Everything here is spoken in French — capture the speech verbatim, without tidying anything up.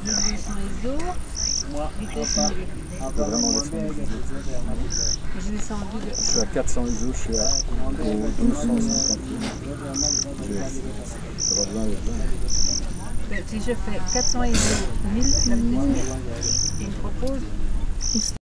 deux cents I S O. Vitesse mille. On peut vraiment descendre. Je descends en deux. Je suis à quatre cents I S O, je suis à au douze cent cinquante. Ça va bien, bien. Si je fais quatre cents I S O, mille, ça me dit mille. Il me propose